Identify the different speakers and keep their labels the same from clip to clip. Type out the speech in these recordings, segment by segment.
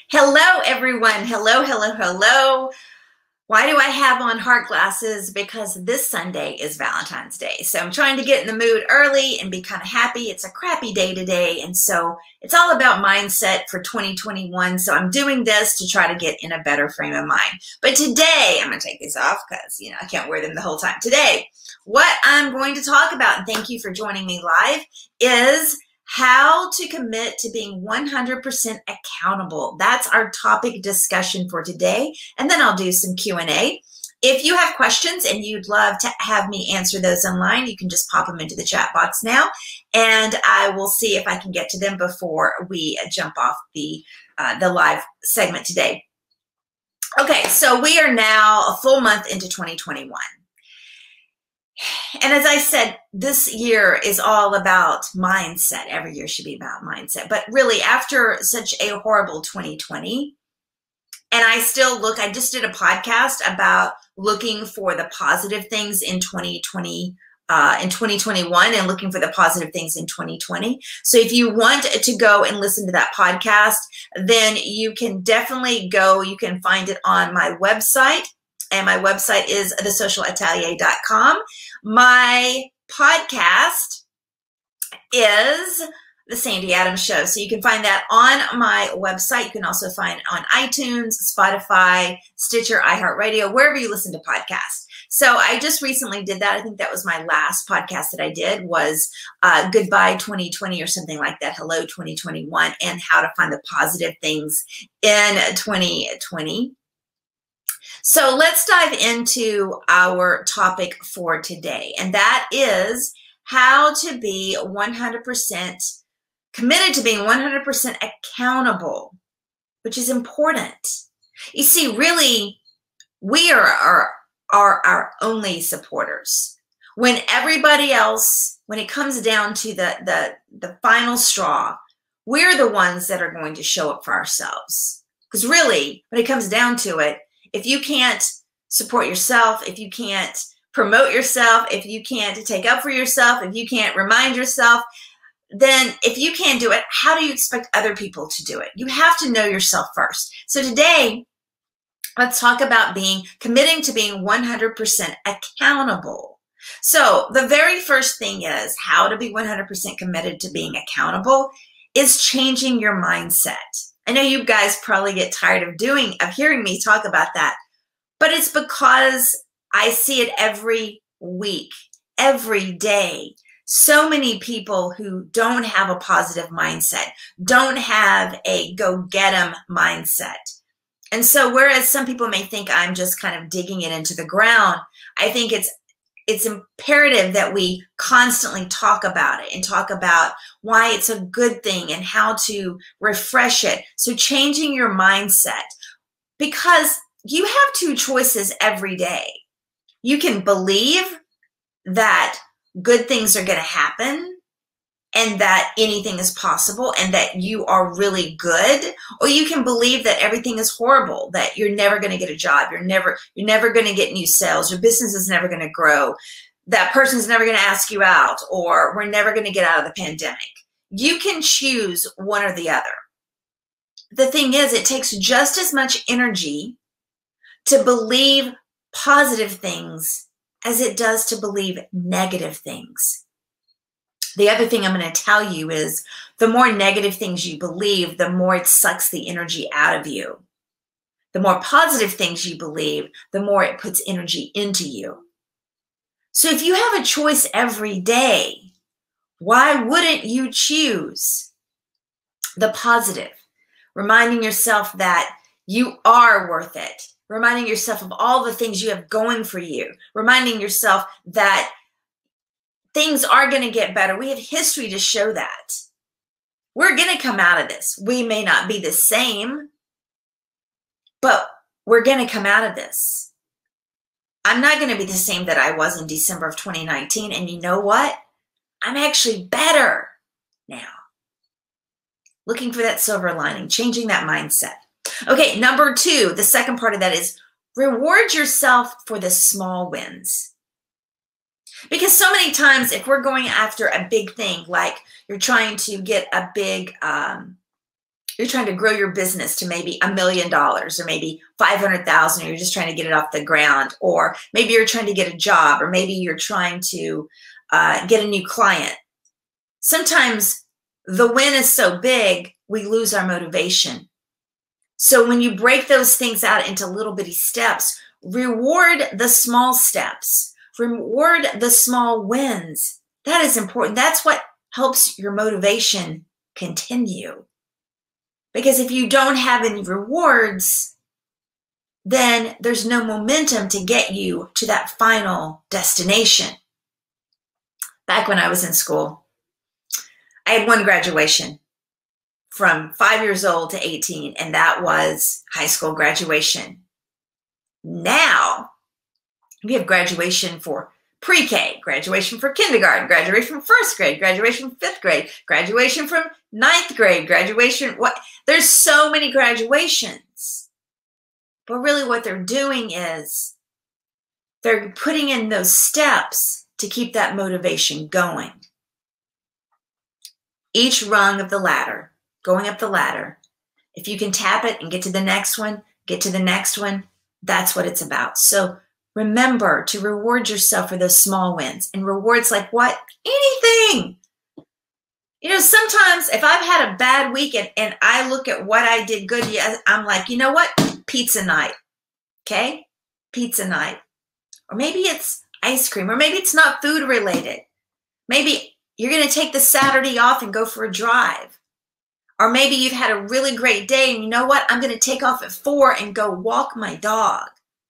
Speaker 1: Hello, everyone. Hello, hello, hello. Why do I have on heart glasses? Because this Sunday is Valentine's Day. So I'm trying to get in the mood early and be kind of happy. It's a crappy day today. And so it's all about mindset for 2021. So I'm doing this to try to get in a better frame of mind. But today, I'm going to take these off because, I can't wear them the whole time. Today, what I'm going to talk about, and thank you for joining me live, is how to commit to being 100% accountable. That's our topic discussion for today. And then I'll do some Q&A. If you have questions and you'd love to have me answer those online, you can just pop them into the chat box now. And I will see if I can get to them before we jump off the live segment today. Okay, so we are now a full month into 2021. And as I said, this year is all about mindset. Every year should be about mindset. But really, after such a horrible 2020, and I just did a podcast about looking for the positive things in 2020, in 2021, and looking for the positive things in 2020. So if you want to go and listen to that podcast, then you can definitely go. You can find it on my website. And my website is thesocialatelier.com. My podcast is The Sandy Adams Show. So you can find that on my website. You can also find it on iTunes, Spotify, Stitcher, iHeartRadio, wherever you listen to podcasts. So I just recently did that. I think that was my last podcast that I did was Goodbye 2020 or something like that. Hello 2021 and how to find the positive things in 2020. So let's dive into our topic for today, and that is how to be 100% committed to being 100% accountable, which is important. You see, really, we are our only supporters. When everybody else, when it comes down to the final straw, we're the ones that are going to show up for ourselves. Because really, when it comes down to it, if you can't support yourself, if you can't promote yourself, if you can't take up for yourself, if you can't remind yourself, then if you can't do it, how do you expect other people to do it? You have to know yourself first. So today, let's talk about committing to being 100% accountable. So the very first thing is how to be 100% committed to being accountable is changing your mindset. I know you guys probably get tired of hearing me talk about that, but it's because I see it every week, every day. So many people who don't have a positive mindset, don't have a go-get-em mindset. And so whereas some people may think I'm just kind of digging it into the ground, I think it's imperative that we constantly talk about it and talk about why it's a good thing and how to refresh it. So changing your mindset, because you have two choices every day. You can believe that good things are going to happen and that anything is possible and that you are really good, or you can believe that everything is horrible, that you're never going to get a job, you're never going to get new sales, your business is never going to grow, that person's never going to ask you out, or we're never going to get out of the pandemic. You can choose one or the other. The thing is, it takes just as much energy to believe positive things as it does to believe negative things. The other thing I'm going to tell you is the more negative things you believe, the more it sucks the energy out of you. The more positive things you believe, the more it puts energy into you. So if you have a choice every day, why wouldn't you choose the positive? Reminding yourself that you are worth it. Reminding yourself of all the things you have going for you. Reminding yourself that things are going to get better. We have history to show that. We're going to come out of this. We may not be the same, but we're going to come out of this. I'm not going to be the same that I was in December of 2019. And you know what? I'm actually better now. Looking for that silver lining, changing that mindset. Okay, number two, the second part of that is reward yourself for the small wins. Because so many times if we're going after a big thing, like you're trying to get a big You're trying to grow your business to maybe $1 million or maybe 500,000, or you're just trying to get it off the ground, or maybe you're trying to get a job, or maybe you're trying to get a new client. Sometimes the win is so big, we lose our motivation. So when you break those things out into little bitty steps, reward the small steps, reward the small wins. That is important. That's what helps your motivation continue. Because if you don't have any rewards, then there's no momentum to get you to that final destination. Back when I was in school, I had one graduation from 5 years old to 18, and that was high school graduation. Now, we have graduation for pre-K, graduation for kindergarten, graduation from first grade, graduation from fifth grade, graduation from ninth grade, graduation. There's so many graduations. But really what they're doing is they're putting in those steps to keep that motivation going. Each rung of the ladder, going up the ladder, if you can tap it and get to the next one, get to the next one, that's what it's about. So remember to reward yourself for those small wins. And rewards like what? Anything. You know, sometimes if I've had a bad week and I look at what I did good, I'm like, you know what? Pizza night. Okay? Pizza night. Or maybe it's ice cream. Or maybe it's not food related. Maybe you're going to take the Saturday off and go for a drive. Or maybe you've had a really great day and you know what? I'm going to take off at 4 and go walk my dog.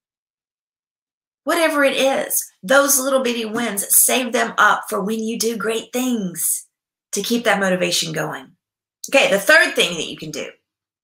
Speaker 1: Whatever it is, those little bitty wins, save them up for when you do great things to keep that motivation going. Okay, the third thing that you can do,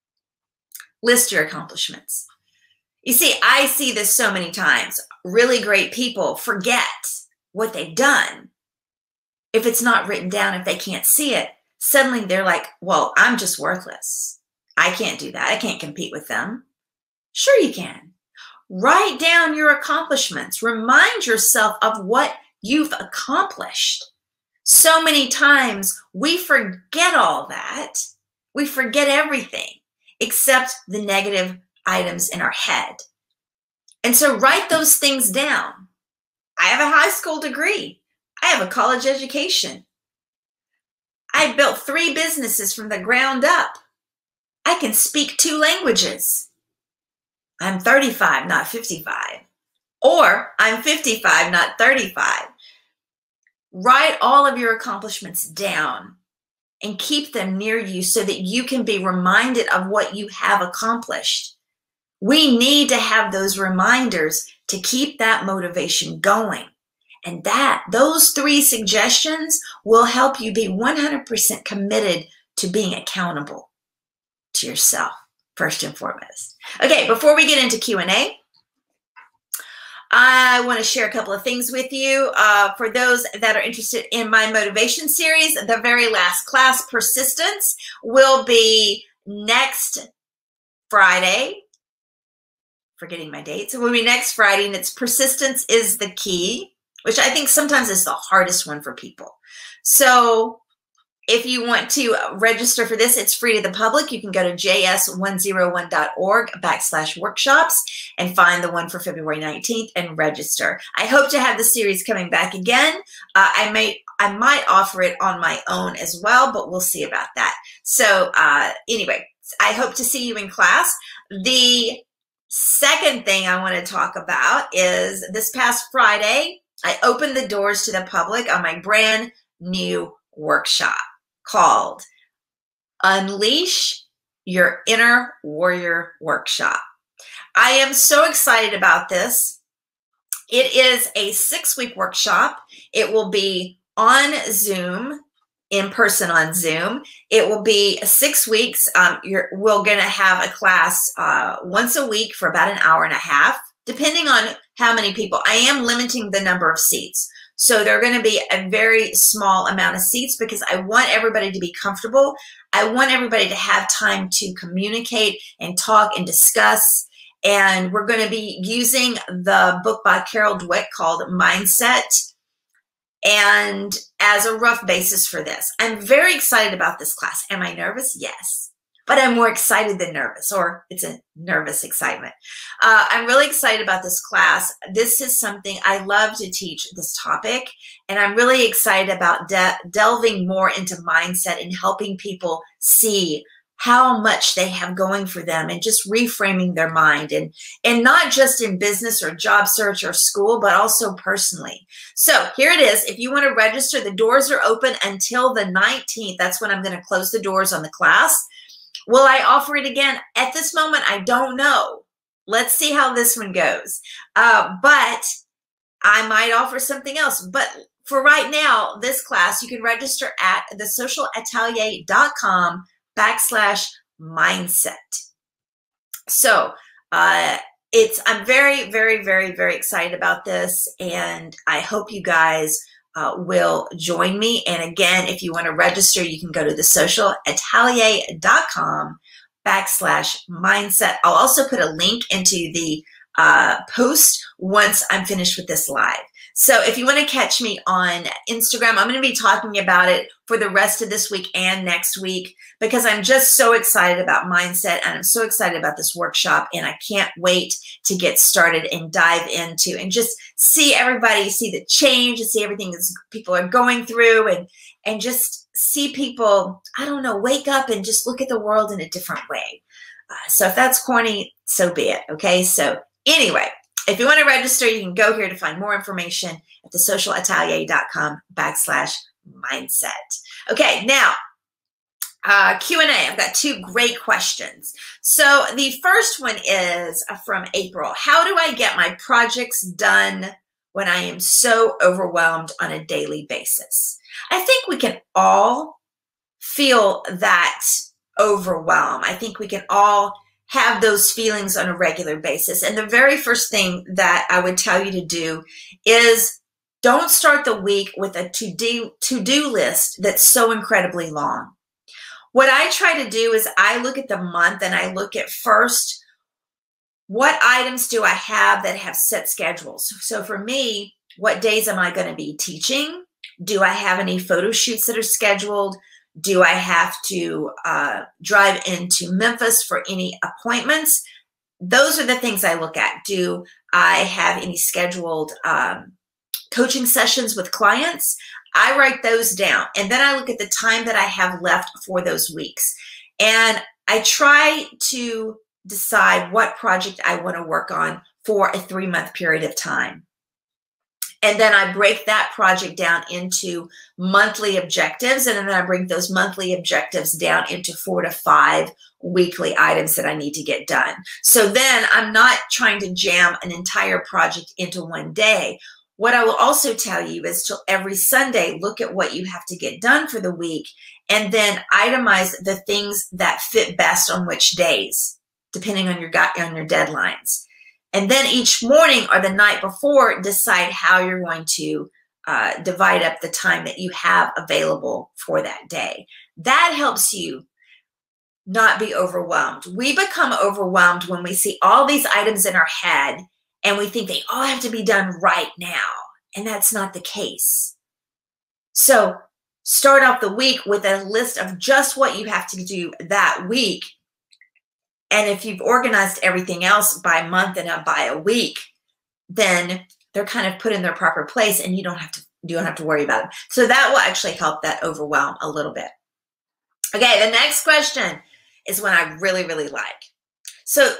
Speaker 1: list your accomplishments. You see, I see this so many times. Really great people forget what they've done. If it's not written down, if they can't see it, suddenly they're like, well, I'm just worthless. I can't do that. I can't compete with them. Sure you can. Write down your accomplishments. Remind yourself of what you've accomplished. So many times we forget all that. We forget everything except the negative items in our head. And so write those things down. I have a high school degree. I have a college education. I built 3 businesses from the ground up. I can speak 2 languages. I'm 35, not 55. Or I'm 55, not 35. Write all of your accomplishments down and keep them near you so that you can be reminded of what you have accomplished. We need to have those reminders to keep that motivation going. And those 3 suggestions will help you be 100% committed to being accountable to yourself, first and foremost. Okay, before we get into Q&A, I want to share a couple of things with you. For those that are interested in my motivation series, the very last class, Persistence, will be next Friday. Forgetting my dates. It will be next Friday, and it's Persistence is the Key, which I think sometimes is the hardest one for people. So if you want to register for this, it's free to the public. You can go to js101.org/workshops and find the one for February 19th and register. I hope to have the series coming back again. I might offer it on my own as well, but we'll see about that. So anyway, I hope to see you in class. The second thing I want to talk about is this past Friday, I opened the doors to the public on my brand new workshop called Unleash Your Inner Warrior Workshop. I am so excited about this. It is a 6-week workshop. It will be on Zoom, in person on Zoom. It will be 6 weeks. We're going to have a class once a week for about an hour and a half, depending on how many people. I am limiting the number of seats. So they're going to be a very small amount of seats because I want everybody to be comfortable. I want everybody to have time to communicate and talk and discuss. And we're going to be using the book by Carol Dweck called Mindset and as a rough basis for this. I'm very excited about this class. Am I nervous? Yes. but I'm more excited than nervous, or it's a nervous excitement. I'm really excited about this class. This is something I love to teach, this topic, and I'm really excited about delving more into mindset and helping people see how much they have going for them and just reframing their mind, and not just in business or job search or school, but also personally. So here it is. If you want to register, the doors are open until the 19th. That's when I'm going to close the doors on the class. Will I offer it again? At this moment, I don't know. Let's see how this one goes. But I might offer something else. But for right now, this class, you can register at thesocialatelier.com/mindset. So I'm very, very, very, very excited about this, and I hope you guys will join me. And again, if you want to register, you can go to thesocialatelier.com/mindset. I'll also put a link into the post once I'm finished with this live. So if you want to catch me on Instagram, I'm going to be talking about it for the rest of this week and next week, because I'm just so excited about mindset, and I'm so excited about this workshop, and I can't wait to get started and dive into and just see everybody, see the change, and see everything that people are going through, and just see people, I don't know, wake up and just look at the world in a different way. So if that's corny, so be it. Okay. So anyway, if you want to register, you can go here to find more information at thesocialatelier.com/mindset. Okay, now Q&A. I've got two great questions. So the first one is from April. How do I get my projects done when I am so overwhelmed on a daily basis? I think we can all feel that overwhelm. I think we can all have those feelings on a regular basis. And the very first thing that I would tell you to do is don't start the week with a to-do list that's so incredibly long. What I try to do is I look at the month, and I look at first, what items do I have that have set schedules? So for me, what days am I going to be teaching? Do I have any photo shoots that are scheduled? Do I have to drive into Memphis for any appointments? Those are the things I look at. Do I have any scheduled coaching sessions with clients? I write those down, and then I look at the time that I have left for those weeks. And I try to decide what project I want to work on for a 3-month period of time. And then I break that project down into monthly objectives, and then I break those monthly objectives down into 4 to 5 weekly items that I need to get done. So then I'm not trying to jam an entire project into one day. What I will also tell you is to every Sunday, look at what you have to get done for the week, and then itemize the things that fit best on which days, depending on your deadlines. And then each morning or the night before, decide how you're going to divide up the time that you have available for that day. That helps you not be overwhelmed. We become overwhelmed when we see all these items in our head and we think they all have to be done right now. And that's not the case. So start off the week with a list of just what you have to do that week. And if you've organized everything else by month and by a week, then they're kind of put in their proper place, and you don't have to worry about them. So that will actually help that overwhelm a little bit. Okay, the next question is one I really, really like. So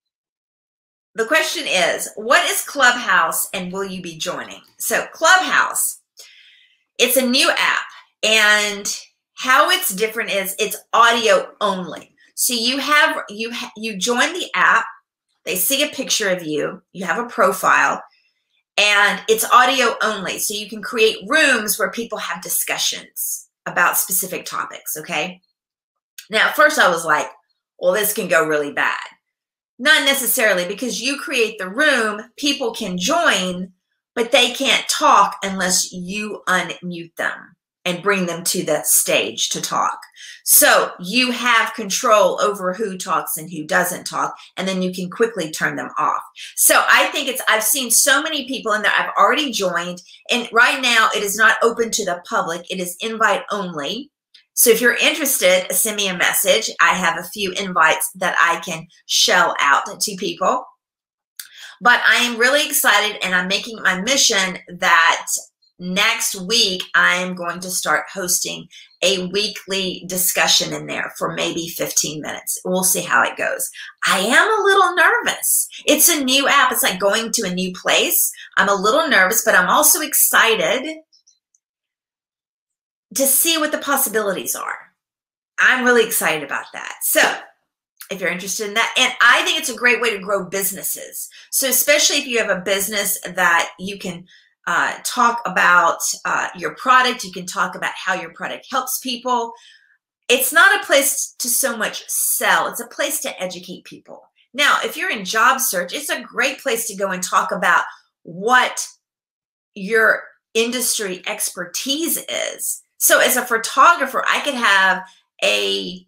Speaker 1: the question is, what is Clubhouse, and will you be joining? So Clubhouse, it's a new app, and how it's different is it's audio only. So you join the app, they see a picture of you, you have a profile, and it's audio only. So you can create rooms where people have discussions about specific topics, okay? Now, at first I was like, well, this can go really bad. Not necessarily, because you create the room, people can join, but they can't talk unless you unmute them and bring them to the stage to talk. So you have control over who talks and who doesn't talk, and then you can quickly turn them off. So I think I've seen so many people in there. I've already joined, and right now it is not open to the public. It is invite only. So if you're interested, send me a message. I have a few invites that I can shell out to people. But I am really excited, and I'm making my mission that next week I'm going to start hosting a weekly discussion in there for maybe 15 minutes. We'll see how it goes. I am a little nervous. It's a new app. It's like going to a new place. I'm a little nervous, but I'm also excited to see what the possibilities are. I'm really excited about that. So if you're interested in that, and I think it's a great way to grow businesses. So especially if you have a business that you can talk about your product, you can talk about how your product helps people. It's not a place to so much sell. It's a place to educate people. Now, if you're in job search, it's a great place to go and talk about what your industry expertise is. So as a photographer, I could have a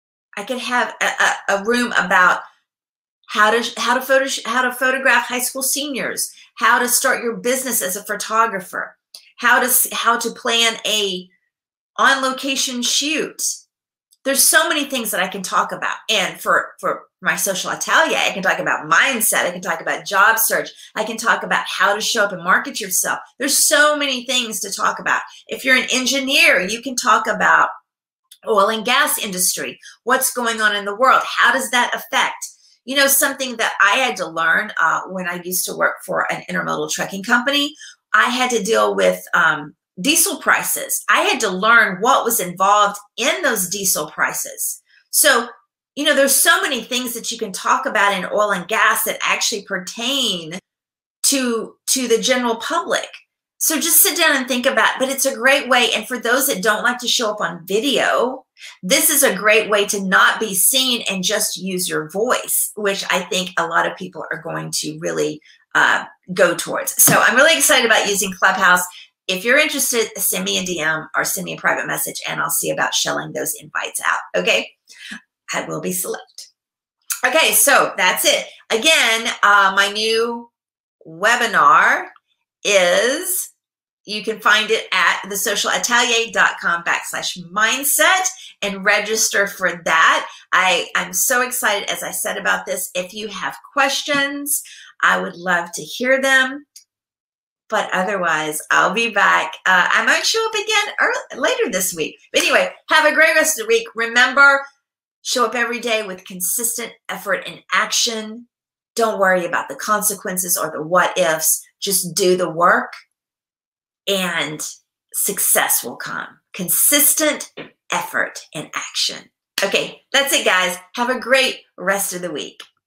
Speaker 1: room about how to photograph high school seniors, how to start your business as a photographer, how to plan a on-location shoot. There's so many things that I can talk about. And for my social atelier, I can talk about mindset. I can talk about job search. I can talk about how to show up and market yourself. There's so many things to talk about. If you're an engineer, you can talk about oil and gas industry. What's going on in the world? How does that affect? You know, something that I had to learn when I used to work for an intermodal trucking company, I had to deal with diesel prices. I had to learn what was involved in those diesel prices. So, you know, there's so many things that you can talk about in oil and gas that actually pertain to the general public. So just sit down and think about it. But it's a great way. And for those that don't like to show up on video, this is a great way to not be seen and just use your voice, which I think a lot of people are going to really go towards. So I'm really excited about using Clubhouse. If you're interested, send me a DM or send me a private message, and I'll see about shelling those invites out. Okay? I will be select. Okay, so that's it. Again, my new webinar is, you can find it at thesocialatelier.com/mindset and register for that. I'm so excited, as I said, about this. If you have questions, I would love to hear them. But otherwise, I'll be back. I might show up again later this week. But anyway, have a great rest of the week. Remember, show up every day with consistent effort and action. Don't worry about the consequences or the what ifs. Just do the work and success will come. Consistent effort and action. Okay, that's it, guys. Have a great rest of the week.